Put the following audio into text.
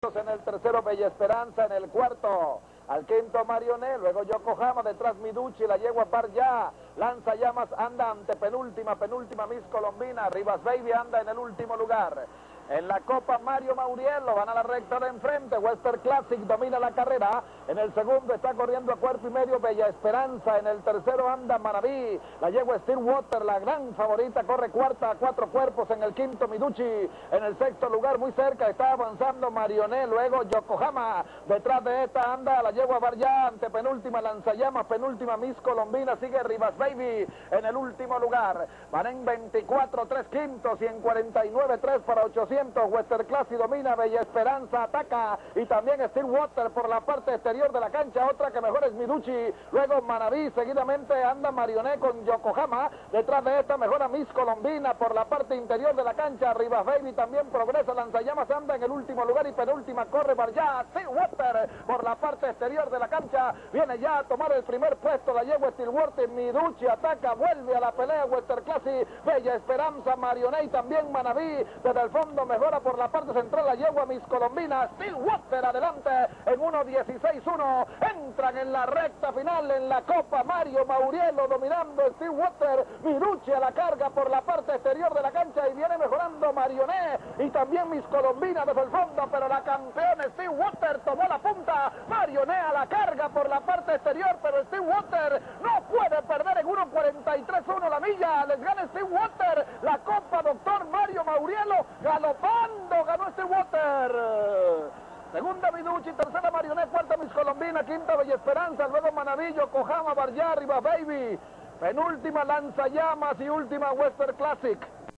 En el tercero Bella Esperanza, en el cuarto al quinto Marioné, luego Yokohama, detrás Miducci, la yegua Parya, Lanza Llamas anda ante penúltima Miss Colombina, Rivas Baby anda en el último lugar. En la Copa Mario Mauriello van a la recta de enfrente, Western Classic domina la carrera, en el segundo está corriendo a cuerpo y medio Bella Esperanza, en el tercero anda Maraví, la yegua Stillwater, la gran favorita, corre cuarta a 4 cuerpos, en el quinto Miducci, en el sexto lugar muy cerca está avanzando Marioné, luego Yokohama, detrás de esta anda la yegua Parya, ante penúltima Lanzallamas, penúltima Miss Colombina, sigue Rivas Baby en el último lugar, van en 24 3 quintos y en 49 3 para 800. Western Classic domina, Bella Esperanza ataca y también Stillwater por la parte exterior de la cancha, otra que mejor es Miducci, luego Manaví, seguidamente anda Marioné con Yokohama, detrás de esta mejora Miss Colombina por la parte interior de la cancha, Rivas Baby también progresa, Lanzallamas anda en el último lugar y penúltima corre Parya, Stillwater por la parte exterior de la cancha, viene ya a tomar el primer puesto la yegua Stillwater, Miducci ataca, vuelve a la pelea Western Classic, Bella Esperanza, Marioné y también Manaví, desde el fondo mejora por la parte central la yegua Miss Colombina, Stillwater adelante en 1.16.1, entran en la recta final en la Copa Mario Mauriello dominando Stillwater, Miducci a la carga por la parte exterior de la cancha y viene mejorando Marioné y también Miss Colombina desde el fondo, pero la campeona Stillwater tomó la punta, Marioné a la carga por la parte exterior, pero Stillwater no puede perder en 1.43.1 la milla, les gana Stillwater, la Copa Doctor Mario Mauriello, galopando, ganó Stillwater. Segunda Miducci, tercera Marioné, cuarta Miss Colombina, quinta Bella Esperanza, luego Manaví, Yokohama, Parya, Rivas Baby, penúltima Lanzallamas y última Western Classic.